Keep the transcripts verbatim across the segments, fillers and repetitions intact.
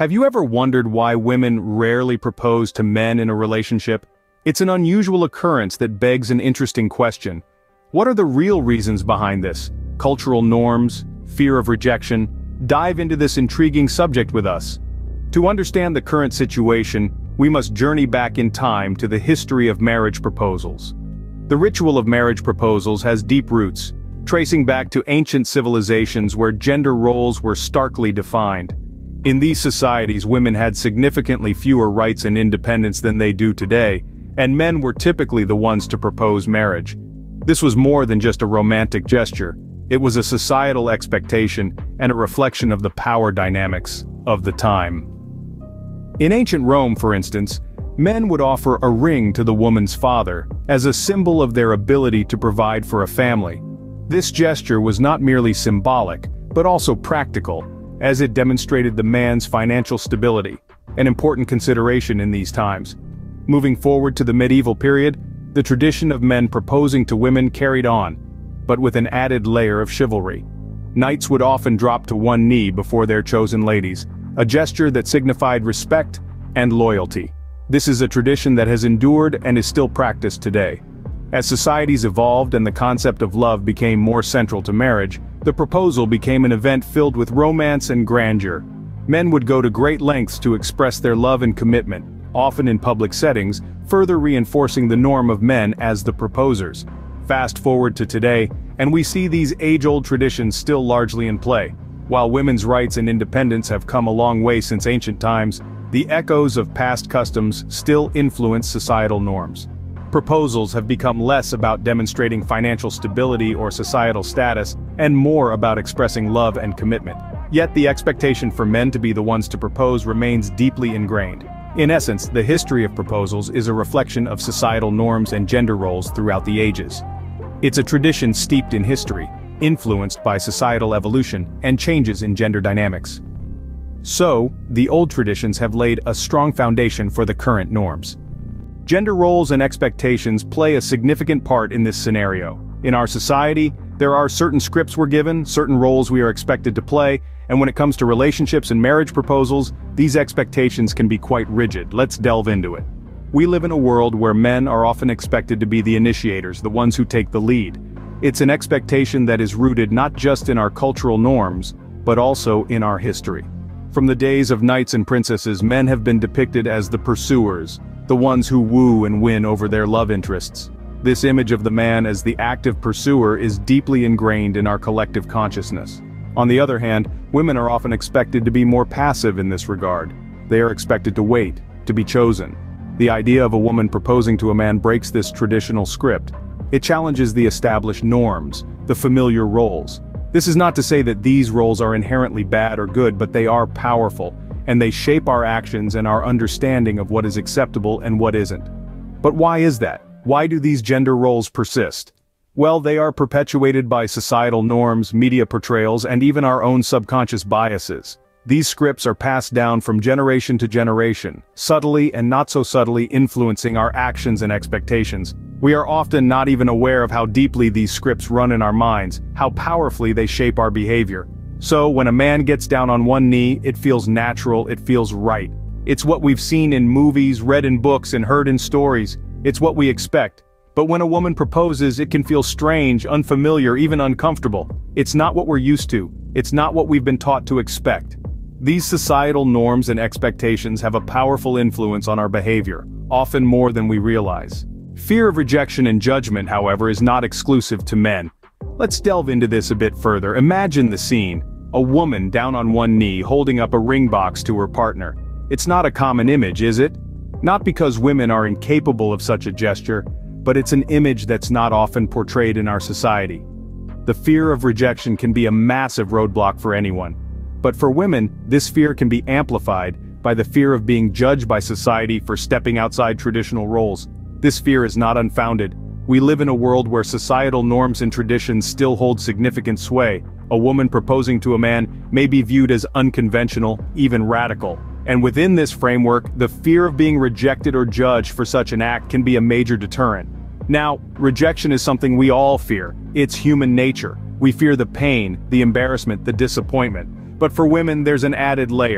Have you ever wondered why women rarely propose to men in a relationship? It's an unusual occurrence that begs an interesting question. What are the real reasons behind this? Cultural norms? Fear of rejection? Dive into this intriguing subject with us. To understand the current situation, we must journey back in time to the history of marriage proposals. The ritual of marriage proposals has deep roots, tracing back to ancient civilizations where gender roles were starkly defined. In these societies, women had significantly fewer rights and independence than they do today, and men were typically the ones to propose marriage. This was more than just a romantic gesture. It was a societal expectation and a reflection of the power dynamics of the time. In ancient Rome, for instance, men would offer a ring to the woman's father as a symbol of their ability to provide for a family. This gesture was not merely symbolic, but also practical, as it demonstrated the man's financial stability, an important consideration in these times. Moving forward to the medieval period, the tradition of men proposing to women carried on, but with an added layer of chivalry. Knights would often drop to one knee before their chosen ladies, a gesture that signified respect and loyalty. This is a tradition that has endured and is still practiced today. As societies evolved and the concept of love became more central to marriage, the proposal became an event filled with romance and grandeur. Men would go to great lengths to express their love and commitment, often in public settings, further reinforcing the norm of men as the proposers. Fast forward to today, and we see these age-old traditions still largely in play. While women's rights and independence have come a long way since ancient times, the echoes of past customs still influence societal norms. Proposals have become less about demonstrating financial stability or societal status, and more about expressing love and commitment. Yet the expectation for men to be the ones to propose remains deeply ingrained. In essence, the history of proposals is a reflection of societal norms and gender roles throughout the ages. It's a tradition steeped in history, influenced by societal evolution and changes in gender dynamics. So, the old traditions have laid a strong foundation for the current norms. Gender roles and expectations play a significant part in this scenario. In our society, there are certain scripts we're given, certain roles we are expected to play, and when it comes to relationships and marriage proposals, these expectations can be quite rigid. Let's delve into it. We live in a world where men are often expected to be the initiators, the ones who take the lead. It's an expectation that is rooted not just in our cultural norms, but also in our history. From the days of knights and princesses, men have been depicted as the pursuers, the ones who woo and win over their love interests. This image of the man as the active pursuer is deeply ingrained in our collective consciousness. On the other hand, women are often expected to be more passive in this regard. They are expected to wait, to be chosen. The idea of a woman proposing to a man breaks this traditional script. It challenges the established norms, the familiar roles. This is not to say that these roles are inherently bad or good, but they are powerful, and they shape our actions and our understanding of what is acceptable and what isn't. But why is that? Why do these gender roles persist? Well, they are perpetuated by societal norms, media portrayals, and even our own subconscious biases. These scripts are passed down from generation to generation, subtly and not so subtly influencing our actions and expectations. We are often not even aware of how deeply these scripts run in our minds, how powerfully they shape our behavior. So, when a man gets down on one knee, it feels natural, it feels right. It's what we've seen in movies, read in books, and heard in stories. It's what we expect. But when a woman proposes, it can feel strange, unfamiliar, even uncomfortable. It's not what we're used to. It's not what we've been taught to expect. These societal norms and expectations have a powerful influence on our behavior, often more than we realize. Fear of rejection and judgment, however, is not exclusive to men. Let's delve into this a bit further. Imagine the scene. A woman down on one knee holding up a ring box to her partner. It's not a common image, is it? Not because women are incapable of such a gesture, but it's an image that's not often portrayed in our society. The fear of rejection can be a massive roadblock for anyone. But for women, this fear can be amplified by the fear of being judged by society for stepping outside traditional roles. This fear is not unfounded. We live in a world where societal norms and traditions still hold significant sway. A woman proposing to a man may be viewed as unconventional, even radical. And within this framework, the fear of being rejected or judged for such an act can be a major deterrent. Now, rejection is something we all fear. It's human nature. We fear the pain, the embarrassment, the disappointment. But for women, there's an added layer.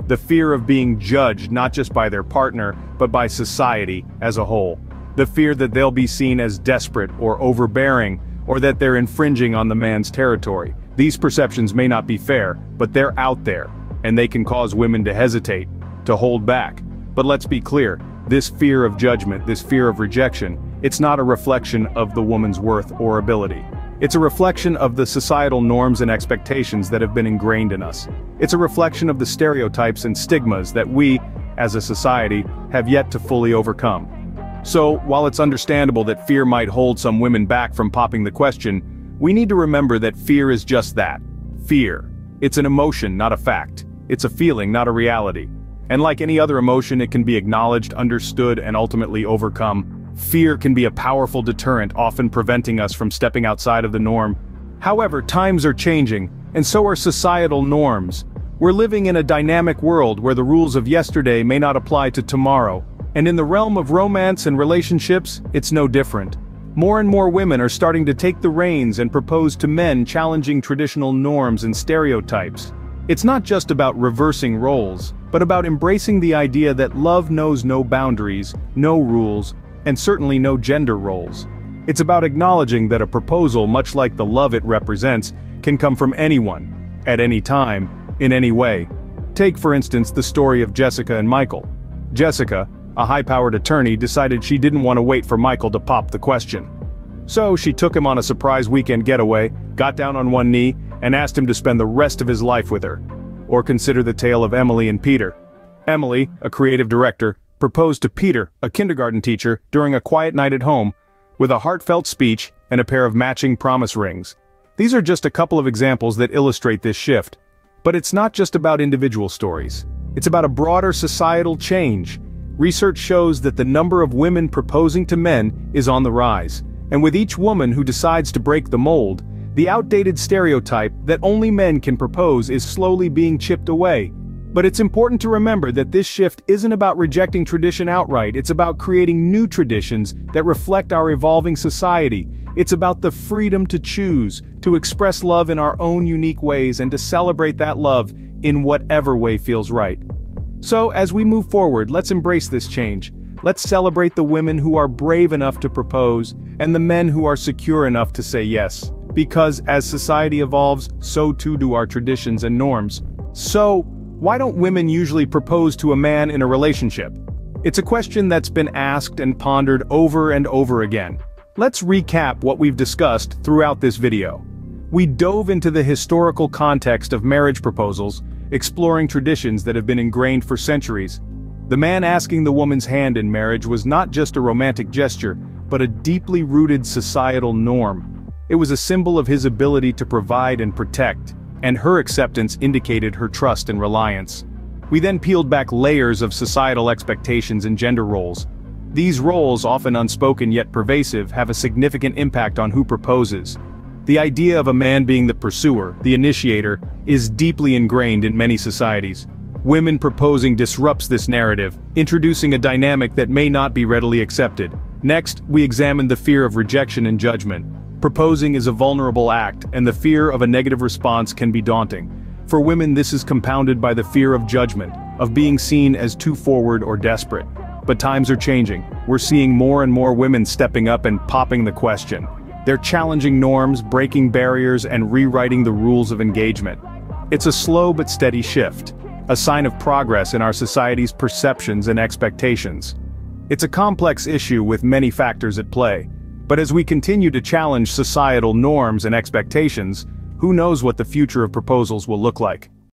The fear of being judged not just by their partner, but by society as a whole. The fear that they'll be seen as desperate or overbearing, or that they're infringing on the man's territory. These perceptions may not be fair, but they're out there, and they can cause women to hesitate, to hold back. But let's be clear, this fear of judgment, this fear of rejection, it's not a reflection of the woman's worth or ability. It's a reflection of the societal norms and expectations that have been ingrained in us. It's a reflection of the stereotypes and stigmas that we, as a society, have yet to fully overcome. So, while it's understandable that fear might hold some women back from popping the question, we need to remember that fear is just that. Fear. It's an emotion, not a fact. It's a feeling, not a reality. And like any other emotion, it can be acknowledged, understood, and ultimately overcome. Fear can be a powerful deterrent, often preventing us from stepping outside of the norm. However, times are changing, and so are societal norms. We're living in a dynamic world where the rules of yesterday may not apply to tomorrow. And in the realm of romance and relationships, it's no different. More and more women are starting to take the reins and propose to men, challenging traditional norms and stereotypes. It's not just about reversing roles, but about embracing the idea that love knows no boundaries, no rules, and certainly no gender roles. It's about acknowledging that a proposal, much like the love it represents, can come from anyone, at any time, in any way. Take, for instance, the story of Jessica and Michael. Jessica, a high-powered attorney, decided she didn't want to wait for Michael to pop the question. So she took him on a surprise weekend getaway, got down on one knee, and asked him to spend the rest of his life with her. Or consider the tale of Emily and Peter. Emily, a creative director, proposed to Peter, a kindergarten teacher, during a quiet night at home, with a heartfelt speech and a pair of matching promise rings. These are just a couple of examples that illustrate this shift. But it's not just about individual stories. It's about a broader societal change. Research shows that the number of women proposing to men is on the rise, and with each woman who decides to break the mold, the outdated stereotype that only men can propose is slowly being chipped away. But it's important to remember that this shift isn't about rejecting tradition outright, it's about creating new traditions that reflect our evolving society. It's about the freedom to choose, to express love in our own unique ways and to celebrate that love in whatever way feels right. So, as we move forward, let's embrace this change. Let's celebrate the women who are brave enough to propose, and the men who are secure enough to say yes. Because as society evolves, so too do our traditions and norms. So, why don't women usually propose to a man in a relationship? It's a question that's been asked and pondered over and over again. Let's recap what we've discussed throughout this video. We dove into the historical context of marriage proposals, exploring traditions that have been ingrained for centuries. The man asking the woman's hand in marriage was not just a romantic gesture, but a deeply rooted societal norm. It was a symbol of his ability to provide and protect, and her acceptance indicated her trust and reliance. We then peeled back layers of societal expectations and gender roles. These roles, often unspoken yet pervasive, have a significant impact on who proposes. The idea of a man being the pursuer, the initiator, is deeply ingrained in many societies. Women proposing disrupts this narrative, introducing a dynamic that may not be readily accepted. Next, we examined the fear of rejection and judgment. Proposing is a vulnerable act, and the fear of a negative response can be daunting. For women, this is compounded by the fear of judgment, of being seen as too forward or desperate. But times are changing. We're seeing more and more women stepping up and popping the question. They're challenging norms, breaking barriers, and rewriting the rules of engagement. It's a slow but steady shift, a sign of progress in our society's perceptions and expectations. It's a complex issue with many factors at play, but as we continue to challenge societal norms and expectations, who knows what the future of proposals will look like.